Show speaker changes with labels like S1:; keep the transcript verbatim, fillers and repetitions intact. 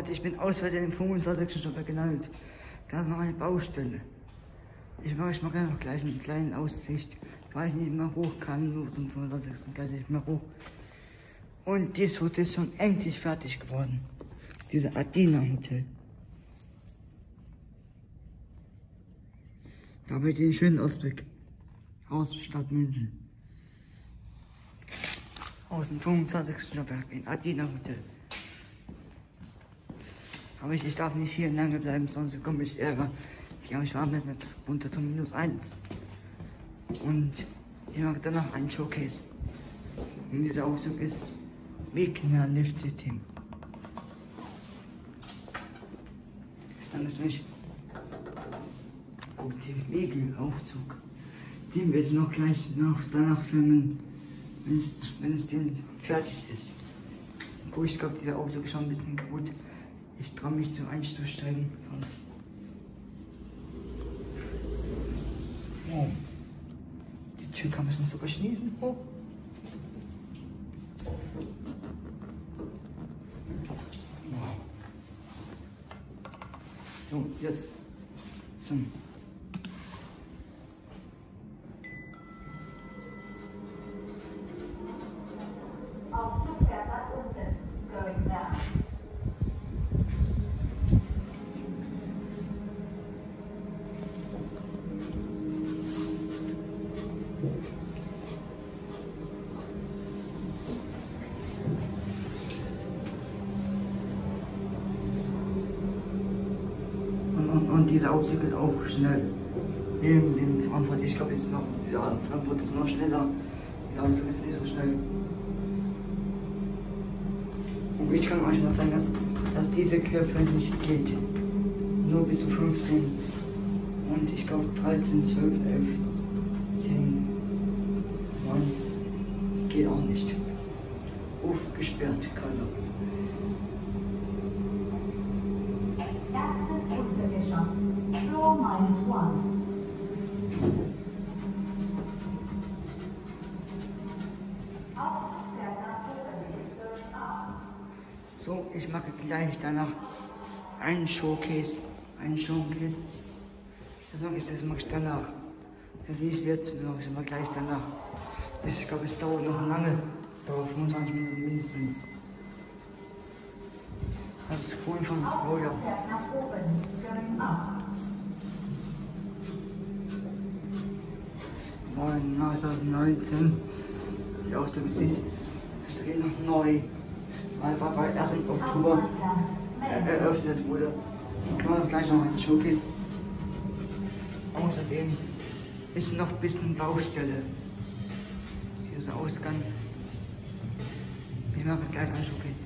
S1: Warte, ich bin auswärts im fünfundzwanzigsten Stockwerk gelandet. Da ist noch eine Baustelle. Ich mache ich mach ja noch gleich einen kleinen Aussicht, weil ich nicht mehr hoch kann, so zum fünfundzwanzigsten kann ich nicht mehr hoch. Und das Hotel ist schon endlich fertig geworden. Diese Adina Hotel. Da habe ich den schönen Ausblick aus Stadt München. Aus dem fünfundzwanzigsten Stockwerk in Adina Hotel. Aber ich, ich darf nicht hier lange bleiben, sonst bekomme ich Ärger. Ich glaube, ich war jetzt runter zum minus eins. Und ich mache danach einen Showcase. Und dieser Aufzug ist Wegner Lift System. Dann ist mich gut, den Wegelaufzug. Den werde ich noch gleich nach, danach filmen, wenn es, wenn es den fertig ist. Gut, ich glaube, dieser Aufzug ist schon ein bisschen kaputt. Ich traue mich zum Einsteigen. Oh. Die Tür kann man sogar schließen. Oh. Wow. So, jetzt zum
S2: Aufzug fährt nach unten, going down.
S1: Und, und dieser Aufzug ist auch schnell. In, in Frankfurt, ich glaube, ist noch, ja, Frankfurt ist noch schneller. Der Aufzug ist nicht so schnell. Und ich kann euch mal sagen, dass, dass diese Knöpfe nicht geht. Nur bis zu fünfzehn. Und ich glaube dreizehn, zwölf, elf, zehn, neun geht auch nicht. Aufgesperrt, keiner.
S2: Erstes Untergeschoss, Floor minus one. Aufzug fährt nach oben, going up.
S1: So, ich mache gleich danach einen Showcase. Einen Showcase. Das mache ich, das mache ich danach. Das sehe ich jetzt, mache ich aber gleich danach. Ich glaube, es dauert noch lange. Es dauert fünfundzwanzig Minuten mindestens. Das ist cool von das Baujahr.
S2: Aufzug fährt nach oben, going up.
S1: neunzehnhundertneunzehn. Die Aufzug sieht, es geht noch neu. Weil war bei ersten Oktober äh, eröffnet wurde. Ich mache gleich noch einen Showcase. Außerdem ist noch ein bisschen Baustelle. Dieser Ausgang. Ich mache gleich einen Showcase.